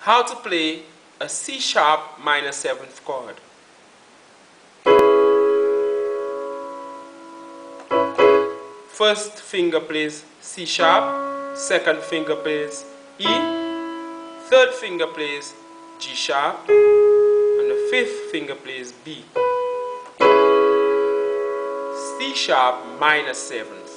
How to play a C sharp minor 7th chord. First finger plays C sharp, second finger plays E, third finger plays G sharp, and the fifth finger plays B. C sharp minor 7.